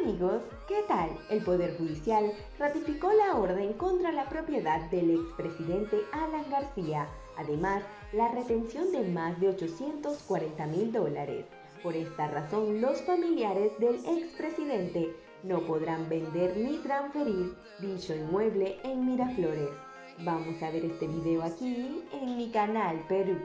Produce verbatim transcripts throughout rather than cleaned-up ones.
Amigos, ¿qué tal? El Poder Judicial ratificó la orden contra la propiedad del expresidente Alan García, además la retención de más de ochocientos cuarenta mil dólares. Por esta razón, los familiares del expresidente no podrán vender ni transferir dicho inmueble en Miraflores. Vamos a ver este video aquí en mi canal Perú.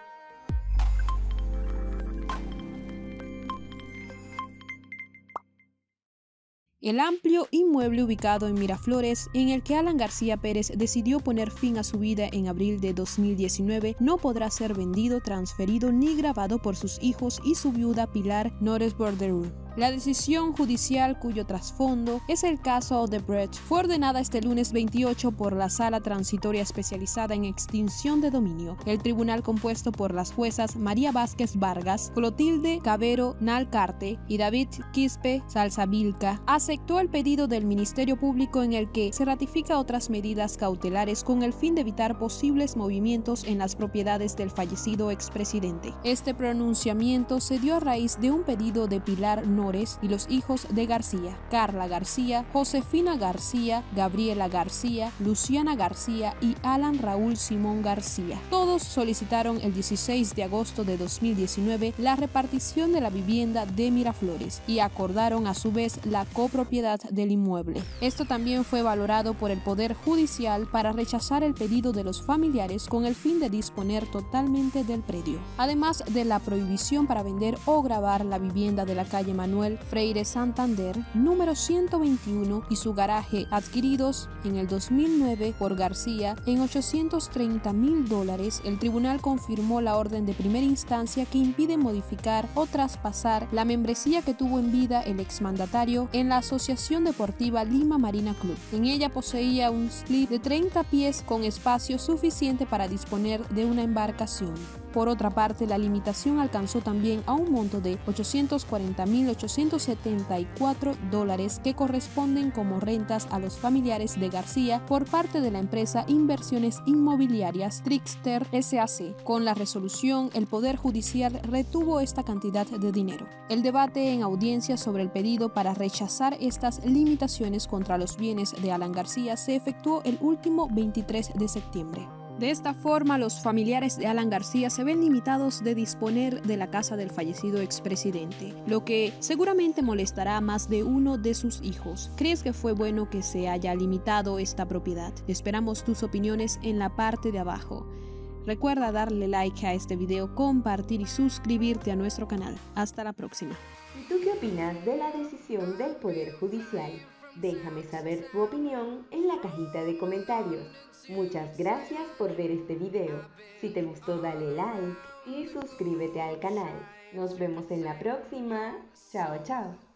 El amplio inmueble ubicado en Miraflores, en el que Alan García Pérez decidió poner fin a su vida en abril de dos mil diecinueve, no podrá ser vendido, transferido ni grabado por sus hijos y su viuda Pilar Nores Bordeaux. La decisión judicial, cuyo trasfondo es el caso Odebrecht, fue ordenada este lunes veintiocho por la Sala Transitoria Especializada en Extinción de Dominio. El tribunal, compuesto por las juezas María Vázquez Vargas, Clotilde Cabero Nalcarte y David Quispe Salsavilca, aceptó el pedido del Ministerio Público en el que se ratifica otras medidas cautelares con el fin de evitar posibles movimientos en las propiedades del fallecido expresidente. Este pronunciamiento se dio a raíz de un pedido de Pilar Nores y los hijos de García, Carla García, Josefina García, Gabriela García, Luciana García y Alan Raúl Simón García. Todos solicitaron el dieciséis de agosto de dos mil diecinueve la repartición de la vivienda de Miraflores y acordaron a su vez la copropiedad del inmueble. Esto también fue valorado por el Poder Judicial para rechazar el pedido de los familiares con el fin de disponer totalmente del predio, además de la prohibición para vender o grabar la vivienda de la calle Manuel Freire Santander, número ciento veintiuno, y su garaje, adquiridos en el dos mil nueve por García en ochocientos treinta mil dólares. El tribunal confirmó la orden de primera instancia que impide modificar o traspasar la membresía que tuvo en vida el exmandatario en la Asociación Deportiva Lima Marina Club. En ella poseía un split de treinta pies con espacio suficiente para disponer de una embarcación. Por otra parte, la limitación alcanzó también a un monto de ochocientos cuarenta mil ochocientos setenta y cuatro dólares que corresponden como rentas a los familiares de García por parte de la empresa Inversiones Inmobiliarias Trickster S A C. Con la resolución, el Poder Judicial retuvo esta cantidad de dinero. El debate en audiencia sobre el pedido para rechazar estas limitaciones contra los bienes de Alan García se efectuó el último veintitrés de septiembre. De esta forma, los familiares de Alan García se ven limitados de disponer de la casa del fallecido expresidente, lo que seguramente molestará a más de uno de sus hijos. ¿Crees que fue bueno que se haya limitado esta propiedad? Esperamos tus opiniones en la parte de abajo. Recuerda darle like a este video, compartir y suscribirte a nuestro canal. Hasta la próxima. ¿Y tú qué opinas de la decisión del Poder Judicial? Déjame saber tu opinión en la cajita de comentarios. Muchas gracias por ver este video. Si te gustó, dale like y suscríbete al canal. Nos vemos en la próxima. Chao, chao.